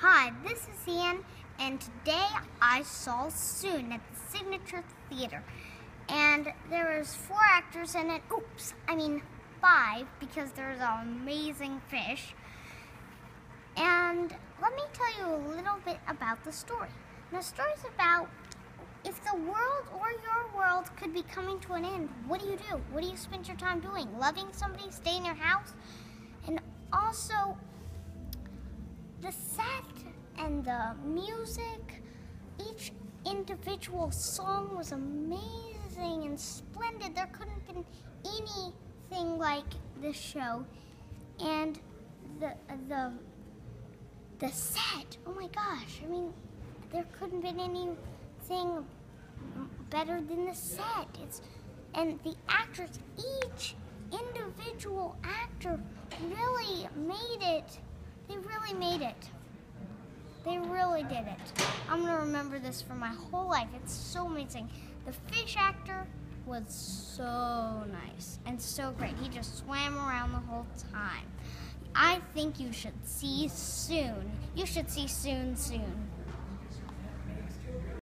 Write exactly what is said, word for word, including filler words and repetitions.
Hi, this is Ian, and today I saw Soon at the Signature Theater. And there was four actors in it. Oops, I mean five, because there's an amazing fish. And let me tell you a little bit about the story. And the story's about if the world or your world could be coming to an end, what do you do? What do you spend your time doing? Loving somebody, stay in your house? And also, the set and the music, each individual song was amazing and splendid. There couldn't have been anything like this show. And the the the set, oh my gosh, I mean, there couldn't have been anything better than the set. It's and the actors, each individual actor really made it. They really made it. They really did it. I'm going to remember this for my whole life. It's so amazing. The fish actor was so nice and so great. He just swam around the whole time. I think you should see Soon. You should see Soon soon.